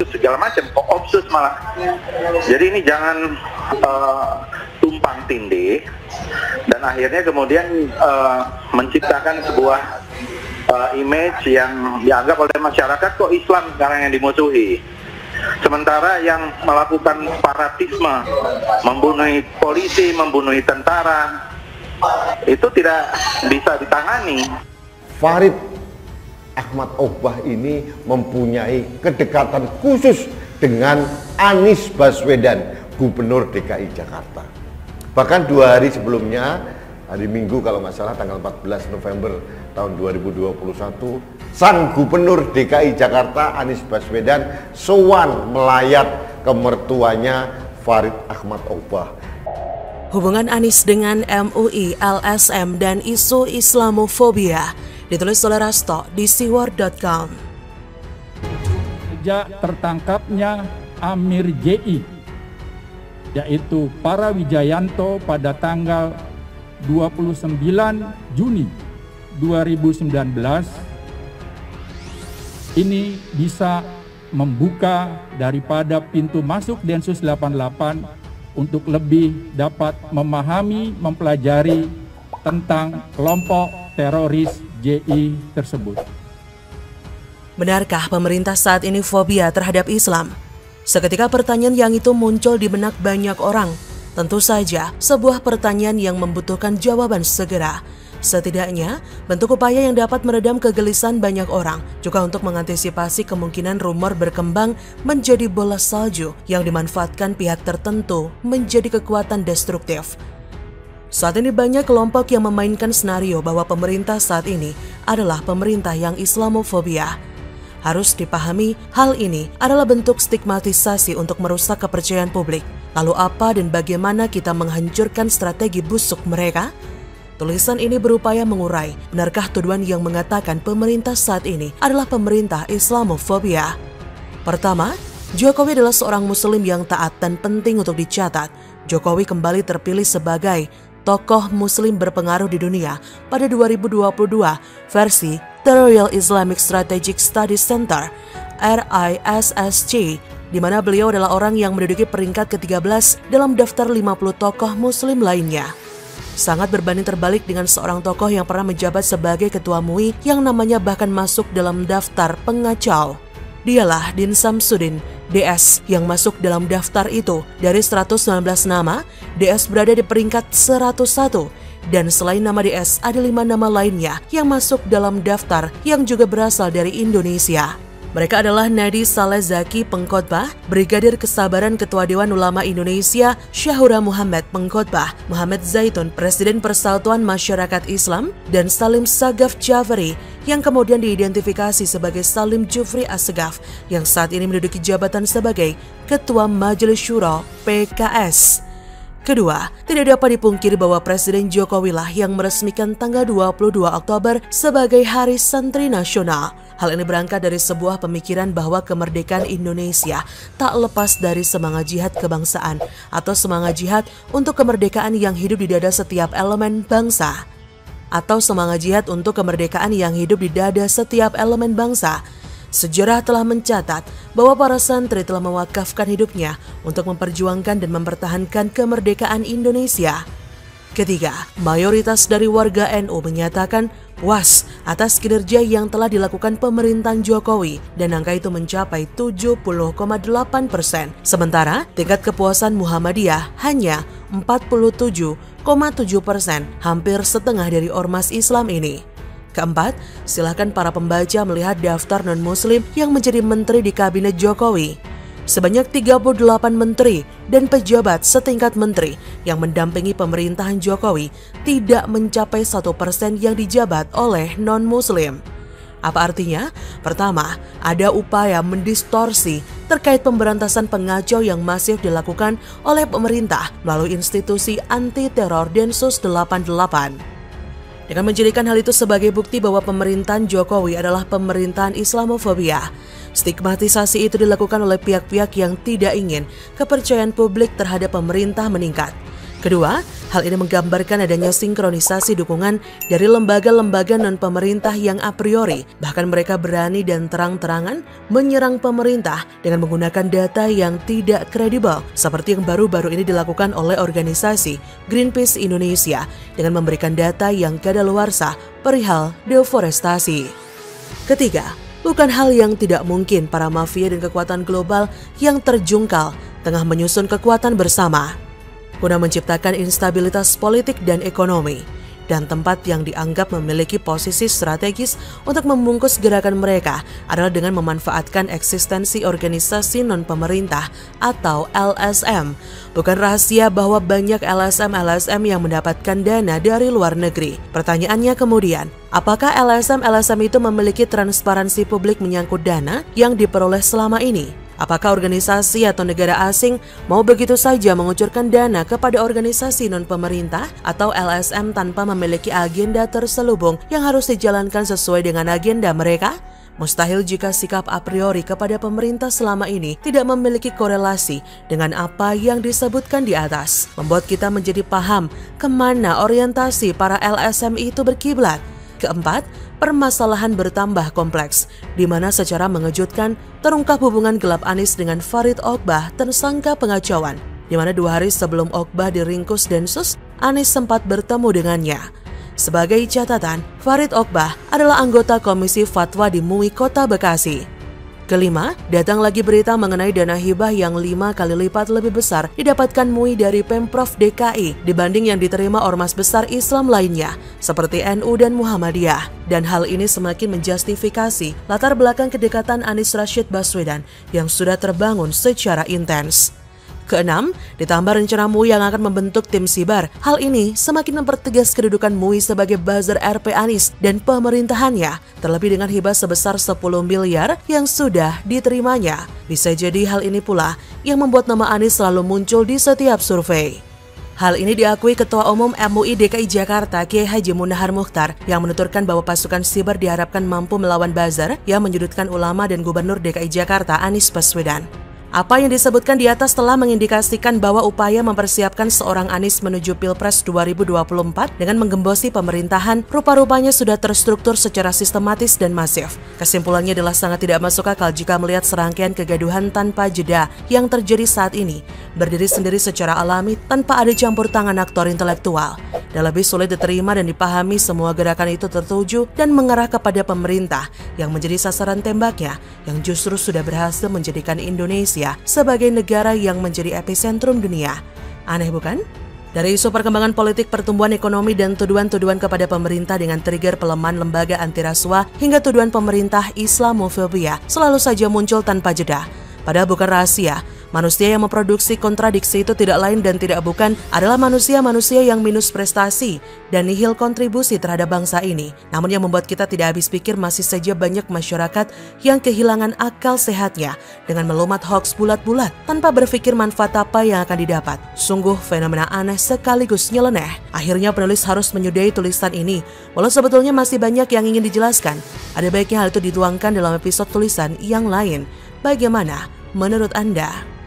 segala macam, koopsus malah. Jadi ini jangan tumpang tindih dan akhirnya kemudian menciptakan sebuah image yang dianggap oleh masyarakat kok Islam sekarang yang dimusuhi. Sementara yang melakukan separatisme, membunuh polisi, membunuh tentara, itu tidak bisa ditangani. Farid Ahmad Ogbah ini mempunyai kedekatan khusus dengan Anies Baswedan, Gubernur DKI Jakarta. Bahkan 2 hari sebelumnya, hari Minggu kalau nggak salah tanggal 14 November tahun 2021, sang Gubernur DKI Jakarta Anies Baswedan sowan melayat ke mertuanya Farid Ahmad Ogbah. Hubungan Anies dengan MUI, LSM, dan isu Islamofobia ditulis oleh Rasto di siwar.com. Sejak tertangkapnya Amir JI, yaitu Para Wijayanto pada tanggal 29 Juni 2019, ini bisa membuka daripada pintu masuk Densus 88 untuk lebih dapat memahami, mempelajari tentang kelompok teroris JI tersebut. Benarkah pemerintah saat ini fobia terhadap Islam? Seketika pertanyaan yang itu muncul di benak banyak orang. Tentu saja sebuah pertanyaan yang membutuhkan jawaban segera. Setidaknya bentuk upaya yang dapat meredam kegelisahan banyak orang juga untuk mengantisipasi kemungkinan rumor berkembang menjadi bola salju yang dimanfaatkan pihak tertentu menjadi kekuatan destruktif. Saat ini banyak kelompok yang memainkan senario bahwa pemerintah saat ini adalah pemerintah yang Islamofobia. Harus dipahami, hal ini adalah bentuk stigmatisasi untuk merusak kepercayaan publik. Lalu apa dan bagaimana kita menghancurkan strategi busuk mereka? Tulisan ini berupaya mengurai, benarkah tuduhan yang mengatakan pemerintah saat ini adalah pemerintah Islamofobia? Pertama, Jokowi adalah seorang muslim yang taat dan penting untuk dicatat. Jokowi kembali terpilih sebagai tokoh muslim berpengaruh di dunia pada 2022 versi The Royal Islamic Strategic Studies Center RISSC, di mana beliau adalah orang yang menduduki peringkat ke-13 dalam daftar 50 tokoh muslim lainnya. Sangat berbanding terbalik dengan seorang tokoh yang pernah menjabat sebagai ketua MUI yang namanya bahkan masuk dalam daftar pengacau. Dialah Din Samsudin, DS, yang masuk dalam daftar itu. Dari 119 nama, DS berada di peringkat 101. Dan selain nama DS, ada 5 nama lainnya yang masuk dalam daftar yang juga berasal dari Indonesia. Mereka adalah Nadi Saleh Zaki Pengkhotbah, Brigadir Kesabaran Ketua Dewan Ulama Indonesia Syahura Muhammad Pengkhotbah, Muhammad Zaitun, Presiden Persatuan Masyarakat Islam, dan Salim Sagaf Jafari yang kemudian diidentifikasi sebagai Salim Jufri Assegaf yang saat ini menduduki jabatan sebagai Ketua Majelis Syuro PKS. Kedua, tidak dapat dipungkiri bahwa Presiden Jokowi lah yang meresmikan tanggal 22 Oktober sebagai Hari Santri Nasional. Hal ini berangkat dari sebuah pemikiran bahwa kemerdekaan Indonesia tak lepas dari semangat jihad kebangsaan atau semangat jihad untuk kemerdekaan yang hidup di dada setiap elemen bangsa. Atau semangat jihad untuk kemerdekaan yang hidup di dada setiap elemen bangsa. Sejarah telah mencatat bahwa para santri telah mewakafkan hidupnya untuk memperjuangkan dan mempertahankan kemerdekaan Indonesia. Ketiga, mayoritas dari warga NU menyatakan puas atas kinerja yang telah dilakukan pemerintahan Jokowi dan angka itu mencapai 70,8%. Sementara tingkat kepuasan Muhammadiyah hanya 47,7%, hampir setengah dari ormas Islam ini. Keempat, silakan para pembaca melihat daftar non-muslim yang menjadi menteri di kabinet Jokowi. Sebanyak 38 menteri dan pejabat setingkat menteri yang mendampingi pemerintahan Jokowi tidak mencapai 1% yang dijabat oleh non-muslim. Apa artinya? Pertama, ada upaya mendistorsi terkait pemberantasan pengacau yang masif dilakukan oleh pemerintah melalui institusi anti-teror Densus 88. Dengan menjadikan hal itu sebagai bukti bahwa pemerintahan Jokowi adalah pemerintahan Islamofobia, stigmatisasi itu dilakukan oleh pihak-pihak yang tidak ingin kepercayaan publik terhadap pemerintah meningkat. Kedua, hal ini menggambarkan adanya sinkronisasi dukungan dari lembaga-lembaga non-pemerintah yang a priori, bahkan mereka berani dan terang-terangan menyerang pemerintah dengan menggunakan data yang tidak kredibel, seperti yang baru-baru ini dilakukan oleh organisasi Greenpeace Indonesia dengan memberikan data yang kadaluarsa perihal deforestasi. Ketiga, bukan hal yang tidak mungkin para mafia dan kekuatan global yang terjungkal tengah menyusun kekuatan bersama guna menciptakan instabilitas politik dan ekonomi, dan tempat yang dianggap memiliki posisi strategis untuk membungkus gerakan mereka adalah dengan memanfaatkan eksistensi organisasi non-pemerintah atau LSM. Bukan rahasia bahwa banyak LSM yang mendapatkan dana dari luar negeri. Pertanyaannya kemudian, apakah LSM itu memiliki transparansi publik menyangkut dana yang diperoleh selama ini? Apakah organisasi atau negara asing mau begitu saja mengucurkan dana kepada organisasi non-pemerintah atau LSM tanpa memiliki agenda terselubung yang harus dijalankan sesuai dengan agenda mereka? Mustahil jika sikap a priori kepada pemerintah selama ini tidak memiliki korelasi dengan apa yang disebutkan di atas, membuat kita menjadi paham kemana orientasi para LSM itu berkiblat. Keempat, permasalahan bertambah kompleks, di mana secara mengejutkan terungkap hubungan gelap Anies dengan Farid Ogbah, tersangka pengacauan, di mana 2 hari sebelum Ogbah diringkus Densus, Anies sempat bertemu dengannya. Sebagai catatan, Farid Ogbah adalah anggota Komisi Fatwa di MUI Kota Bekasi. Kelima, datang lagi berita mengenai dana hibah yang 5 kali lipat lebih besar didapatkan MUI dari Pemprov DKI dibanding yang diterima ormas besar Islam lainnya, seperti NU dan Muhammadiyah. Dan hal ini semakin menjustifikasi latar belakang kedekatan Anies Rashid Baswedan yang sudah terbangun secara intens. Keenam, ditambah rencana MUI yang akan membentuk tim siber. Hal ini semakin mempertegas kedudukan MUI sebagai buzzer RP Anies dan pemerintahannya, terlebih dengan hibah sebesar 10 miliar yang sudah diterimanya. Bisa jadi hal ini pula yang membuat nama Anies selalu muncul di setiap survei. Hal ini diakui Ketua Umum MUI DKI Jakarta Kiai Haji Munahar Mukhtar yang menuturkan bahwa pasukan siber diharapkan mampu melawan buzzer yang menyudutkan ulama dan Gubernur DKI Jakarta Anies Baswedan. Apa yang disebutkan di atas telah mengindikasikan bahwa upaya mempersiapkan seorang Anies menuju Pilpres 2024 dengan menggembosi pemerintahan rupa-rupanya sudah terstruktur secara sistematis dan masif. Kesimpulannya adalah sangat tidak masuk akal jika melihat serangkaian kegaduhan tanpa jeda yang terjadi saat ini berdiri sendiri secara alami tanpa ada campur tangan aktor intelektual. Dan lebih sulit diterima dan dipahami semua gerakan itu tertuju dan mengarah kepada pemerintah yang menjadi sasaran tembaknya yang justru sudah berhasil menjadikan Indonesia sebagai negara yang menjadi epicentrum dunia. Aneh bukan? Dari isu perkembangan politik, pertumbuhan ekonomi, dan tuduhan-tuduhan kepada pemerintah dengan trigger pelemahan lembaga anti rasuah hingga tuduhan pemerintah Islamofobia selalu saja muncul tanpa jeda. Padahal bukan rahasia, manusia yang memproduksi kontradiksi itu tidak lain dan tidak bukan adalah manusia-manusia yang minus prestasi dan nihil kontribusi terhadap bangsa ini. Namun yang membuat kita tidak habis pikir masih saja banyak masyarakat yang kehilangan akal sehatnya dengan melumat hoaks bulat-bulat tanpa berpikir manfaat apa yang akan didapat. Sungguh fenomena aneh sekaligus nyeleneh. Akhirnya penulis harus menyudahi tulisan ini. Walau sebetulnya masih banyak yang ingin dijelaskan, ada baiknya hal itu dituangkan dalam episode tulisan yang lain. Bagaimana menurut Anda?